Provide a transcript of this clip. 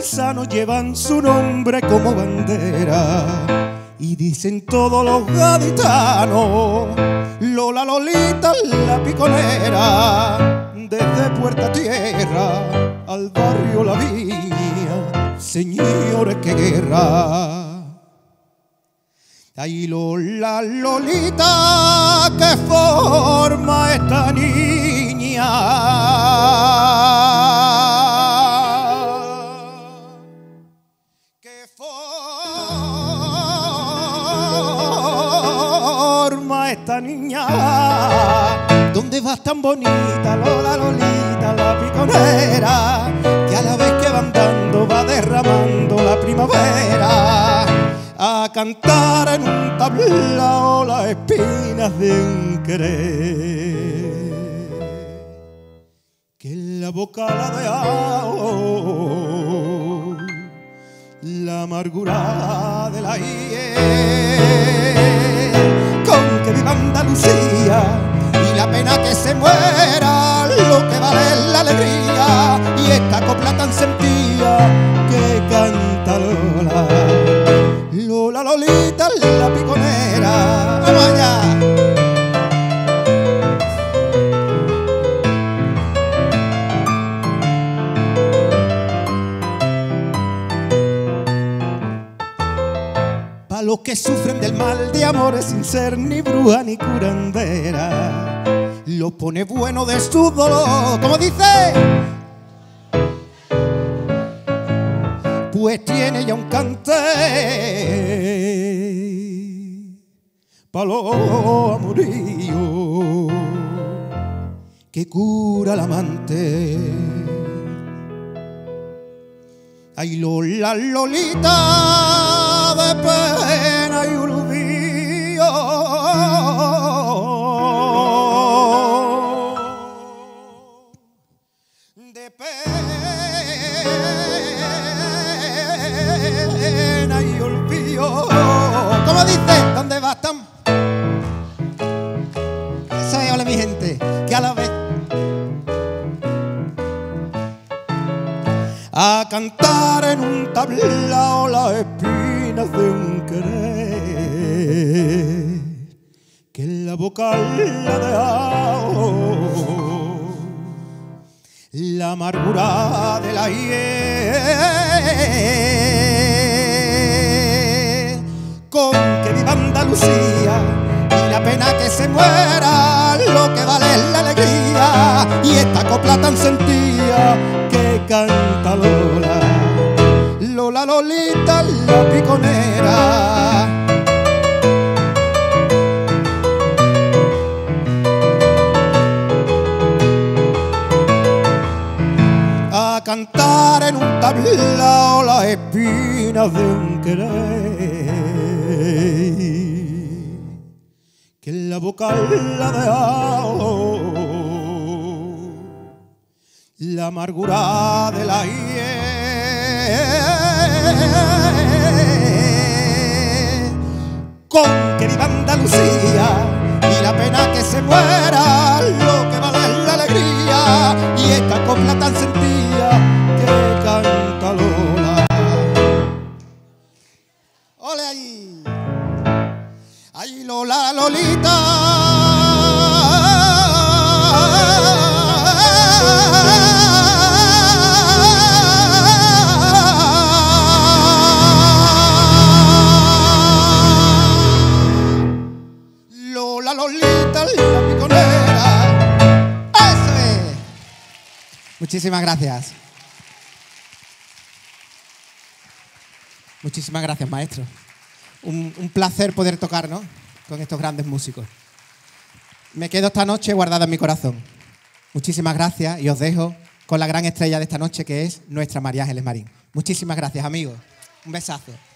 salsanos llevan su nombre como bandera. Y dicen todos los gaditanos, Lola Lolita la piconera. Desde Puerta Tierra al barrio La Viña, señores, qué guerra. Ay, Lola Lolita, qué forma esta niña. Qué forma esta niña. ¿Dónde vas tan bonita, Lola Lolita, la piconera? Que a la vez que va andando va derramando la primavera. A cantar en un tablao las espinas de un querer, que en la boca la de ajo, la amargura de la hiel. Con que viva Andalucía y la pena que se muera, lo que vale es la alegría. Y esta copla tan sentida que canta Lola, Lola Lolita la piconera. ¡Vamos allá! Pa' los que sufren del mal de amores sin ser ni bruja ni curandera, lo pone bueno de su dolor, como dice, pues tiene ya un cante pa' los amoríos que cura el amante. Ay, Lola Lolita de pena y olvido, de pena y olvido. ¿Cómo dice? ¿Dónde vas tan? Eso es, hola mi gente, que a la vez a cantar en un tablao las espinas de un querer, que en la boca la de ajo, la amargura de la hiel. Con que viva Andalucía y la pena que se muera, lo que vale es la alegría. Y esta copla tan sentida que canta Lola, Lola Lolita la piconera. A cantar en un tablao las espinas de un querer, que en la boca la de ajo, la amargura de la hiel. Con que viva Andalucía y la pena que se muera, lo que vale es la alegría. Y esta copla tan sentida que canta Lola. ¡Ole ahí! ¡Ay, Lola Lolita! Lola Lolita la piconera. ¡Eso es! Muchísimas gracias. Muchísimas gracias, maestro. Un placer poder tocar, ¿no?, con estos grandes músicos. Me quedo esta noche guardada en mi corazón. Muchísimas gracias y os dejo con la gran estrella de esta noche, que es nuestra María Ángeles Marín. Muchísimas gracias, amigos. Un besazo.